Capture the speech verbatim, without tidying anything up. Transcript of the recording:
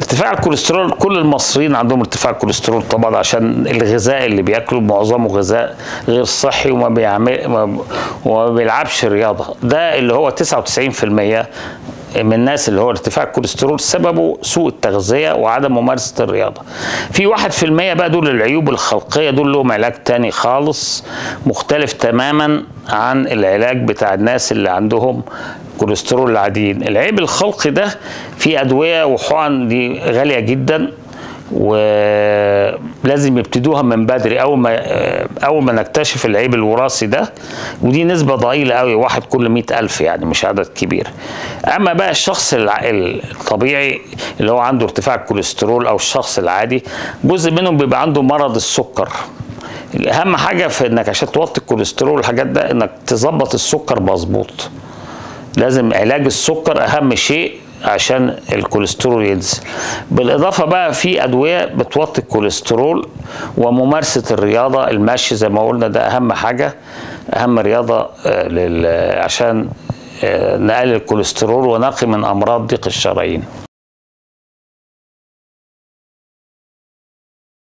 ارتفاع الكوليسترول، كل المصريين عندهم ارتفاع الكوليسترول طبعا، عشان الغذاء اللي بياكله معظمه غذاء غير صحي وما بيعمل وما بيلعبش رياضه. ده اللي هو تسعة وتسعين في المية من الناس اللي هو ارتفاع الكوليسترول سببه سوء التغذيه وعدم ممارسه الرياضه. في واحد في المية بقى دول العيوب الخلقيه، دول لهم علاج تاني خالص مختلف تماما عن العلاج بتاع الناس اللي عندهم كوليسترول العاديين. العيب الخلقي ده في ادويه وحقن دي غاليه جدا، ولازم يبتدوها من بدري اول ما اول ما نكتشف العيب الوراثي ده، ودي نسبه ضئيله قوي، واحد كل مئة ألف يعني، مش عدد كبير. اما بقى الشخص الطبيعي اللي هو عنده ارتفاع الكوليسترول او الشخص العادي، جزء منهم بيبقى عنده مرض السكر. اهم حاجه في انك عشان توطي الكوليسترول والحاجات ده انك تظبط السكر مظبوط. لازم علاج السكر اهم شيء عشان الكوليسترول ينزل. بالاضافه بقى في ادويه بتوطي الكوليسترول، وممارسه الرياضه، المشي زي ما قلنا ده اهم حاجه، اهم رياضه عشان نقلل الكوليسترول ونقي من امراض ضيق الشرايين.